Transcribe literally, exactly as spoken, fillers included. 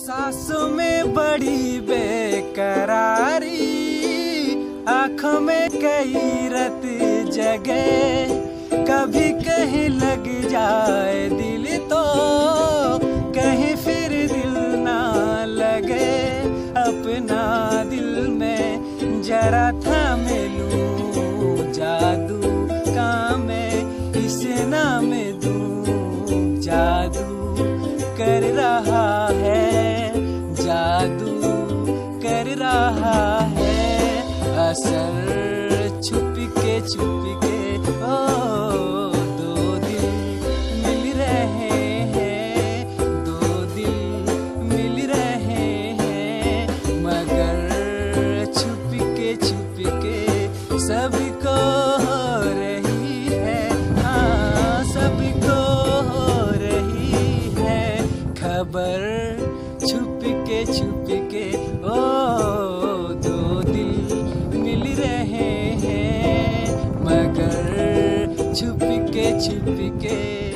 सांसों में बड़ी बेकरारी, आँखों में कई रत जगे, कभी कहीं लग जाए दिल तो कहीं फिर दिल ना लगे। अपना दिल में जरा थाम लूं, जादू का मैं इसे नाम दूं। जादू कर रहा है, जादू कर रहा है, असर छुप के छुप के। ओ दो दिल मिल रहे हैं, दो दिल मिल रहे हैं, मगर छुप के छुप के सबको हो रही है। हाँ, सबको हो रही है खबर, छुप के छुप के। ओ दो दिल मिल रहे हैं, मगर छुप के छुप के।